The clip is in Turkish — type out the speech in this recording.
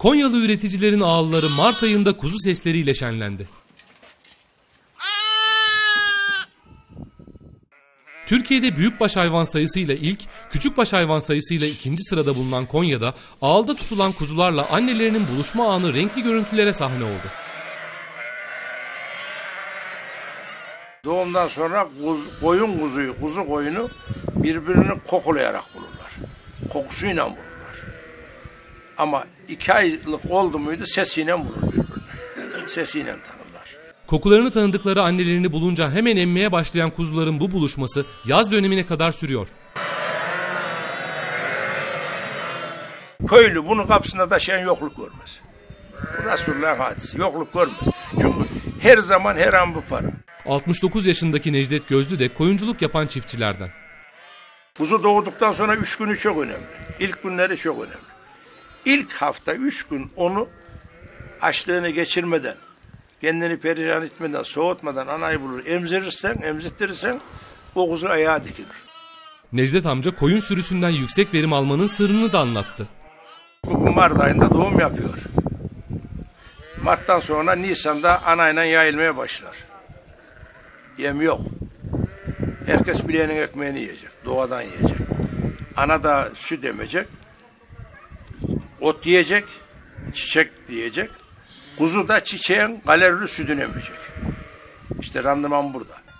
Konyalı üreticilerin ağılları Mart ayında kuzu sesleriyle şenlendi. Türkiye'de büyükbaş hayvan sayısıyla ilk, küçükbaş hayvan sayısıyla ikinci sırada bulunan Konya'da ağılda tutulan kuzularla annelerinin buluşma anı renkli görüntülere sahne oldu. Doğumdan sonra kuzu koyunu birbirini kokulayarak bulurlar. Kokusuyla bulurlar. Ama 2 aylık oldu muydu sesiyle bulur birbirini. Sesiyle tanırlar. Kokularını tanıdıkları annelerini bulunca hemen emmeye başlayan kuzuların bu buluşması yaz dönemine kadar sürüyor. Köylü bunun kapısına taşıyan yokluk görmez. Bu Resulullah'ın hadisi. Yokluk görmez. Çünkü her zaman her an bu para. 69 yaşındaki Necdet Gözlü de koyunculuk yapan çiftçilerden. Kuzu doğduktan sonra 3 günü çok önemli. İlk günleri çok önemli. İlk hafta 3 gün onu açlığını geçirmeden, kendini perişan etmeden, soğutmadan anayı bulur. Emzirtirsen o kuzu ayağa dikilir. Necdet amca koyun sürüsünden yüksek verim almanın sırrını da anlattı. Bugün Mart ayında doğum yapıyor. Mart'tan sonra Nisan'da anayla yayılmaya başlar. Yem yok. Herkes bileğinin ekmeğini yiyecek. Doğadan yiyecek. Ana da süt emecek. Ot yiyecek. Çiçek yiyecek. Kuzu da çiçeğin kalorili sütünü emecek. İşte randıman burada.